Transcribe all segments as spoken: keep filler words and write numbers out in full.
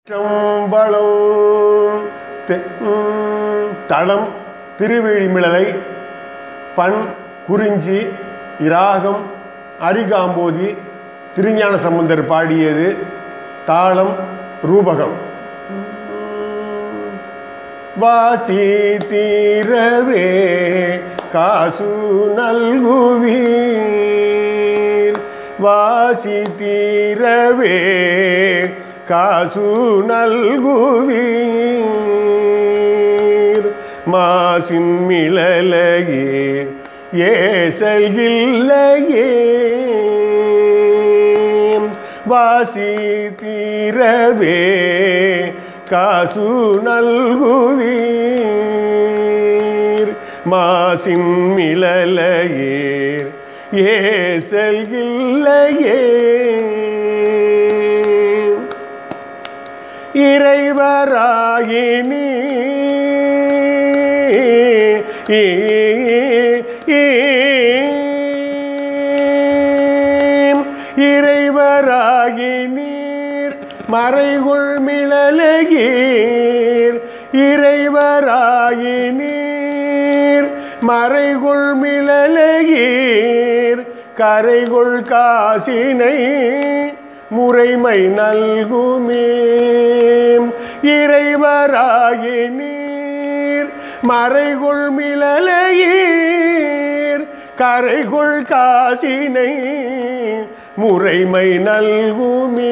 चंबलम तलम तिरुवेलिमिळै पण குறிஞ்சி இராகம் அரிகாம்போதி திருஞான சம்பந்தர் பாடியது தாளம் ரூபகம் வாசி தீரவே காசு நல்குவீர் வாசி தீரவே காசு நல்குவீர் மாசின் மிளலையீர் ஏசல்கில்லையே வாசி தீரவே காசு நல்குவீர் மாசின் மிளலையீர் ஏசல்கில்லையே இறைவராயினி இறைவராயினீர் மறைகுள் மிளலையீர் இறைவராயினீர் மறைகுள் மிளலையீர் கரைகுள் காசினை முறைமை நல்குமே இறைவராயினீர் மறைகுள் மிளலையீர் கரைகுள் காசினை முறைமை நல்குமே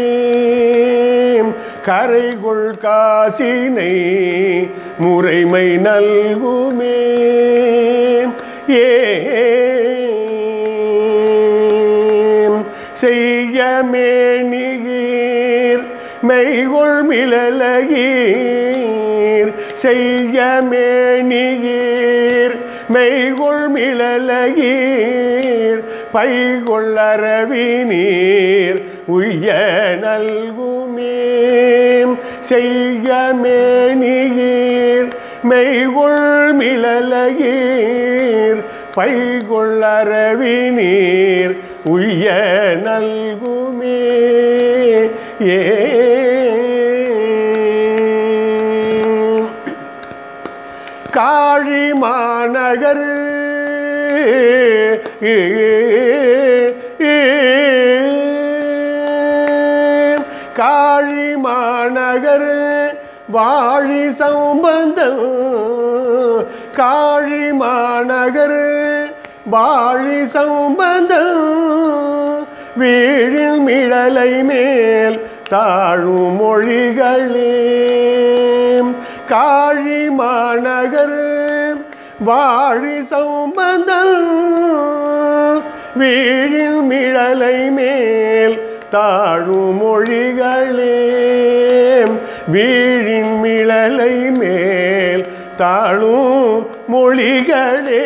கரைகுள் காசினை முறைமை நல்குமே ஏ செய்ய மேனிகீர் மெய்குள் மிளலையீர் செய்ய மேனிகீர் மெய்குள் மிளலையீர் பைகுள் அரவினீர் உய்ய நல்குமே செய்ய மேனிகீர் மெய்குள் மிளலையீர் பைகுள் அரவினீர் உய்ய நல்குமே ஏ காழி மாநகர் காழி மாநகர் வாழி சம்பந்தம் காழி மாநகர் வாழி சம்பந்தம் வீழில் மிளலை மேல் தாழும் மொழிகளே காழி மாநகர் வாழி சம்பந்தம் வீழில் மிளலை மேல் தாழும் மொழிகளே வீழின் மிளலை மேல் தாழும் மொழிகளே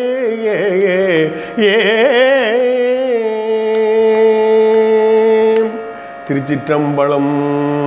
ஏ திருச்சிற்றம்பலம்.